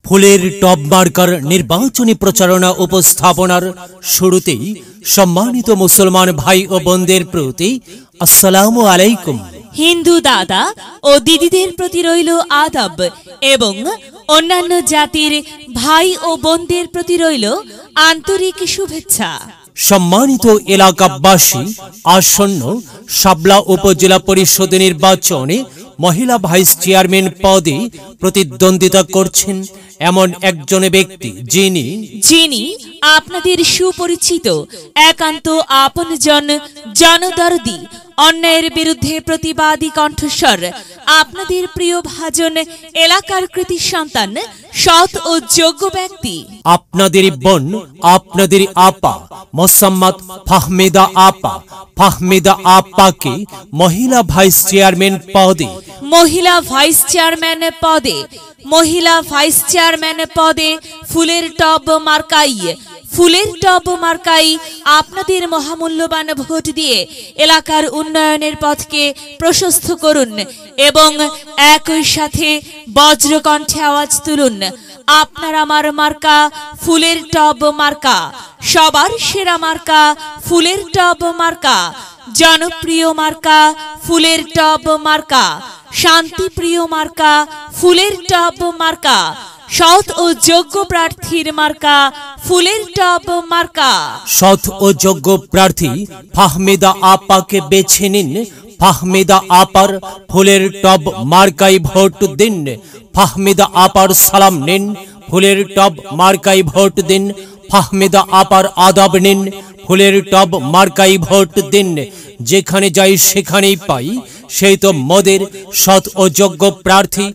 ফুলের টব মার্কার নির্বাচনী প্রচারণা উপস্থাপনার শুরুতেই সম্মানিত মুসলমান ভাই ও বোনদের প্রতি আসসালামু আলাইকুম। হিন্দু দাদা ও দিদিদের প্রতি রইল আদাব এবং অন্যান্য জাতির ভাই ও বোনদের প্রতি রইল আন্তরিক শুভেচ্ছা। সম্মানিত এলাকাবাসী, আসন্ন শাবলা উপজেলা পরিষদ নির্বাচনে মহিলা ভাইস চেয়ারম্যান পদে প্রতিদ্বন্দ্বিতা করছেন এমন একজন ব্যক্তি যিনি আপনাদের সুপরিচিত একান্ত আপনজন জনদরদি, অন্যায়ের বিরুদ্ধে প্রতিবাদী কণ্ঠস্বর, আপনাদের প্রিয় ভাজন, এলাকার কৃতি সন্তান, সৎ ও যোগ্য ব্যক্তি, আপনাদের বোন, আপনাদের আপা মোসাম্মদ ফাহমেদা আপাকে মহিলা ভাইস চেয়ারম্যান পদে ফুলের টব মার্কাই আপনাদের মহামূল্যবান ভোট দিয়ে এলাকার উন্নয়নের পথকে প্রশস্ত করুন এবং একই সাথে বজ্রকণ্ঠে আওয়াজ তুলুন, আপনার আমার মার্কা ফুলের টব মার্কা, সবার সেরা মার্কা ফুলের টব মার্কা, জনপ্রিয় মার্কা ফুলের টব মার্কা, শান্তিপ্রিয় মার্কা ফুলের টব মার্কা, সৎ ও যোগ্য প্রার্থীর মার্কা ফুলের টব মার্কা। সৎ ও যোগ্য প্রার্থী ফাহমেদা আপাকে বেছে নিন। ফাহমেদা আপার ফুলের টব মার্কায় ভোট দিন। ফাহমেদা আপার সালাম নিন, ফুলের টব মার্কায় ভোট দিন। ফাহমেদা আপার আদাব নিন, ফুলের টব মার্কায় ভোট দিন। যেখানে যাই সেখানেই পাই সেই তো মদের সৎ ও যোগ্য প্রার্থী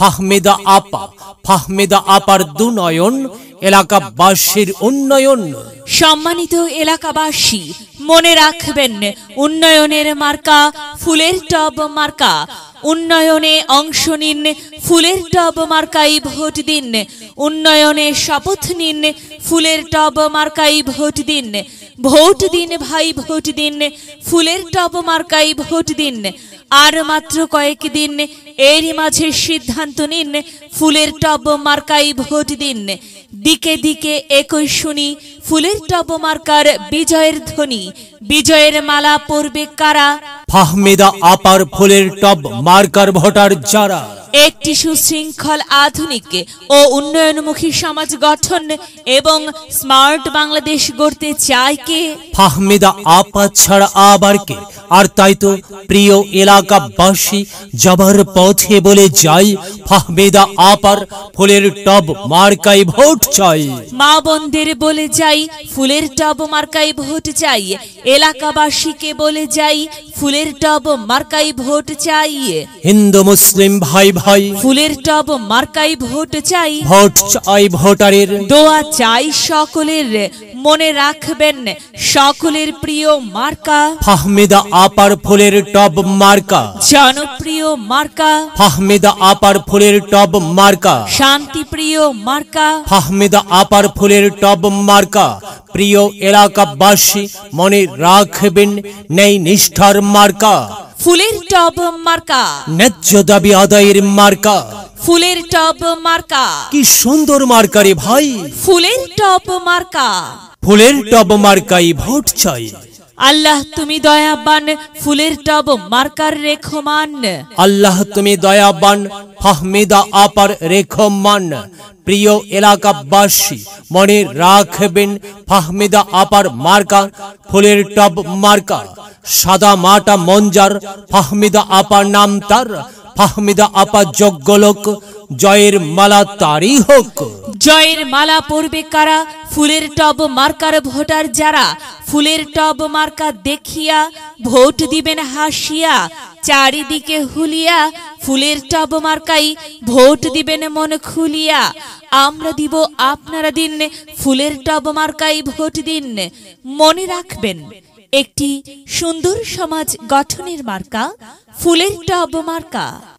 ফাহমেদা আপার দুনয়ন, এলাকাবাসীর উন্নয়ন। সম্মানিত এলাকাবাসী, মনে রাখবেন, উন্নয়নের মার্কা ফুলের টব মার্কা। উন্নয়নে অংশ নিন, ফুলের টব মার্কাই ভোট দিন। উন্নয়নে শপথ নিন, ফুলের টব মার্কাই ভোট দিন। ভোট দিন ভাই, ভোট দিন, ফুলের টব মার্কাই ভোট দিন। আর মাত্র কয়েকদিন, এরই মাঝে সিদ্ধান্ত নিন, ফুলের টব মার্কাই ভোট দিন। দিকে দিকে একই শুনি ফুলের টব মার্কার বিজয়ের ধ্বনি। বিজয়ের মালা পরবে কারা? ফাহমেদা আপার ফুলের টব মার্কার ভোটার যারা। একটি সুশৃঙ্খল, আধুনিক ও উন্নয়নমুখী সমাজ গঠন এবং স্মার্ট বাংলাদেশ গড়তে চায় কে? ফাহমেদা আপা ছাড়া আবার কে? আর তাই তো প্রিয় এলাকাবাসী, যাবার পথে বলে যাই, ফাহমেদা আপার ফুলের টব মার্কাই ভোট চাই। মা বোনদের বলে যাই, ফুলের টব মার্কাই ভোট চাই। এলাকাবাসীকে বলে যাই, ফুলের টব মার্কাই ভোট চাই। হিন্দু মুসলিম ভাই ভাই, ফুলের টব মার্কাই ভোট চাই। ভোট চাই ভোটারের, দোয়া চাই সকলের। মনে রাখবেন, সকলের প্রিয় মার্কা ফাহমেদা আপার ফুলের টব মার্কা, জনপ্রিয় মার্কা ফাহমেদা আপার ফুলের টব মার্কা, শান্তিপ্রিয় মার্কা ফাহমেদা আপার ফুলের টব মার্কা। প্রিয় এলাকাবাসী, মনে রাখবেন, ন্যায় নিষ্ঠার মার্কা ফুলের টব মার্কা, ন্যায্য দাবি আদায়ের মার্কা ফুলের টব মার্কা। কি সুন্দর মার্কা রে ভাই! ফুলের টব মার্কা, ফুলের টব মার্কাই ভোট চাই। আল্লাহ তুমি দয়াবান, ফুলের টব মার্কার রেখমান। আল্লাহ তুমি দয়াবান, ফাহমেদা আপার রেখমান। প্রিয় এলাকাবাসী, মনে রাখবেন, ফাহমেদা আপার মার্কা ফুলের টব মার্কা। সাদা মাটা মঞ্জার, ফাহমেদা আপার নাম তার। ফাহমেদা আপা যোগ্য লোক, জয়ের মালা তারই হোক। জয়ের মালা পরবে কারা? ফুলের টব মার্কার ভোটার যারা। ফুলের টব মার্কা দেখিয়া ভোট দিবেন হাসিয়া, চারিদিকে হুলিয়া ফুলের টব মার্কাই ভোট দিবেন মন খুলিয়া। আমরা দিব, আপনারা দিন, ফুলের টব মার্কাই ভোট দিন। মনে রাখবেন, একটি সুন্দর সমাজ গঠনের মার্কা ফুলের টব মার্কা।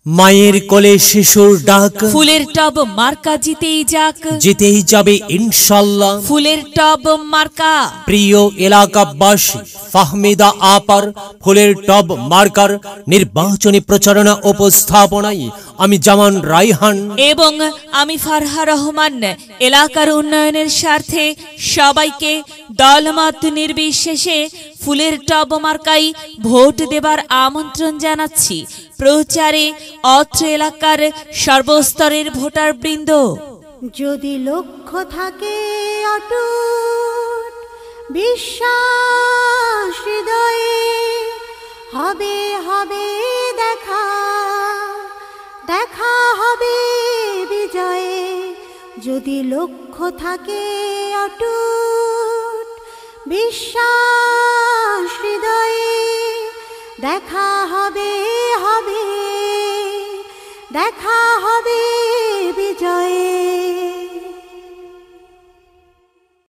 মায়ের কোলে শিশুর ডাক, ফুলের টব মার্কা জিতেই যাক, জিতেই যাবে ইনশাল্লাহ। ফুলের টব মার্কা। প্রিয় এলাকাবাসী, ফাহমিদা আপার ফুলের টব মার্কার নির্বাচনী প্রচারণা উপস্থাপনায় আমি জামান রাইহান এবং আমি ফারহা রহমান এলাকার উন্নয়নের স্বার্থে সবাইকে দলমত নির্বিশেষে ফুলের টব মার্কাই ভোট দেবার আমন্ত্রণ জানাচ্ছি। প্রচারে অত্র এলাকার সর্বস্তরের ভোটারবৃন্দ। যদি লক্ষ্য থাকে অটুট বিশ্বাস হৃদয়ে, হবে হবে দেখা, দেখা হবে বিজয়ে। যদি লক্ষ্য থাকে অটুট বিশ্বাস হৃদয়ে, দেখা হবে হবে, দেখা হবে